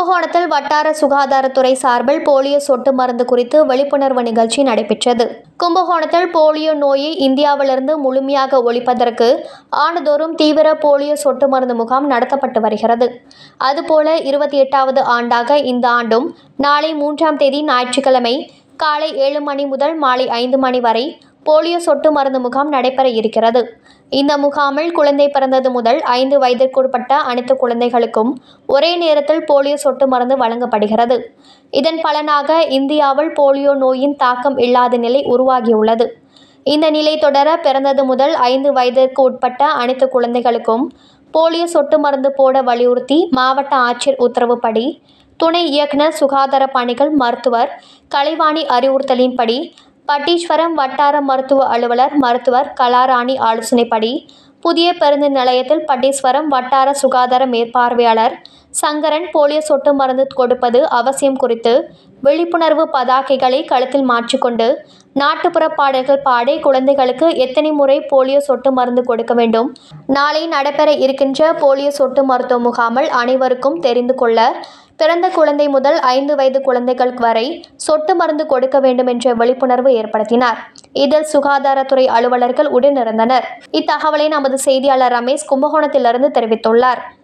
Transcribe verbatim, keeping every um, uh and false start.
கும்பகோணத்தில் வட்டார சுகாதாரத்துறை சார்பில் போலியோ சொட்டு மருந்து குறித்து விழிப்புணர்வு நிகழ்ச்சி நடைபெற்றது. கும்பகோணத்தில் போலியோ நோயை இந்தியாவிலிருந்து முழுமையாக ஒழிப்பதற்கு ஆண்டுதோறும் தீவிர போலியோ சொட்டு மருந்து முகாம் நடத்தப்பட்டு வருகிறது. அதுபோல இருபத்தி எட்டாவது ஆண்டாக இந்த ஆண்டும் நாளை மூன்றாம் தேதி ஞாயிற்றுக்கிழமை காலை ஏழு மணி முதல் மாலை ஐந்து மணி வரை போலியோ சொட்டு மருந்து முகாம் நடைபெற இருக்கிறது. இந்த முகாமில் குழந்தை பிறந்தது முதல் ஐந்து வயதிற்குட்பட்ட அனைத்து குழந்தைகளுக்கும் ஒரே நேரத்தில் போலியோ சொட்டு மருந்து வழங்கப்படுகிறது. இதன் பலனாக இந்தியாவில் போலியோ நோயின் தாக்கம் இல்லாத நிலை உருவாகியுள்ளது. இந்த நிலை தொடர பிறந்தது முதல் ஐந்து வயதிற்கு உட்பட்ட அனைத்து குழந்தைகளுக்கும் போலியோ சொட்டு மருந்து போட வலியுறுத்தி மாவட்ட ஆட்சியர் உத்தரவுப்படி துணை இயக்குநர் சுகாதார பணிகள் மருத்துவர் கலைவாணி அறிவுறுத்தலின்படி பட்டீஸ்வரம் வட்டார மருத்துவ அலுவலர் மருத்துவர் கலாராணி ஆலோசனைப்படி புதிய பேருந்து நிலையத்தில் பட்டீஸ்வரம் வட்டார சுகாதார மேற்பார்வையாளர் சங்கரன் போலியோ சொட்டு மருந்து கொடுப்பது அவசியம் குறித்து விழிப்புணர்வு பதாகைகளை கழுத்தில் மாற்றிக்கொண்டு நாட்டுப்புற பாடல்கள் பாடி குழந்தைகளுக்கு எத்தனை முறை போலியோ சொட்டு மருந்து கொடுக்க வேண்டும், நாளை நடைபெற இருக்கின்ற போலியோ சொட்டு மருத்துவ முகாமில் அனைவருக்கும் தெரிந்து கொள்ள பிறந்த குழந்தை முதல் ஐந்து வயது குழந்தைகள் வரை சொட்டு மருந்து கொடுக்க வேண்டும் என்ற விழிப்புணர்வு ஏற்படுத்தினார். இதில் சுகாதாரத்துறை அலுவலர்கள் உடனிருந்தனர். இத்தகவலை நமது செய்தியாளர் ரமேஷ் கும்பகோணத்திலிருந்து தெரிவித்துள்ளார்.